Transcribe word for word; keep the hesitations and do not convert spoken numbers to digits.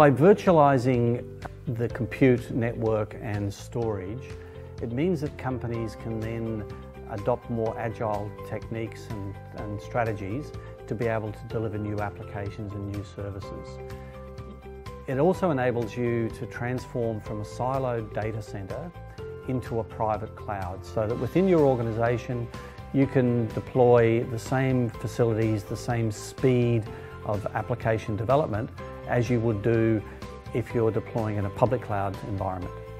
By virtualizing the compute, network and storage, it means that companies can then adopt more agile techniques and, and strategies to be able to deliver new applications and new services. It also enables you to transform from a siloed data center into a private cloud, so that within your organization you can deploy the same facilities, the same speed of application development as you would do if you're deploying in a public cloud environment.